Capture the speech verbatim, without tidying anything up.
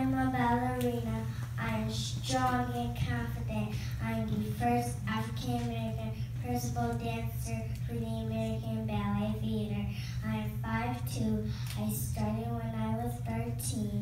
am a ballerina. I am strong and confident. I am the first African-American principal dancer for the American Ballet Theater. I am five two. I started when I was thirteen.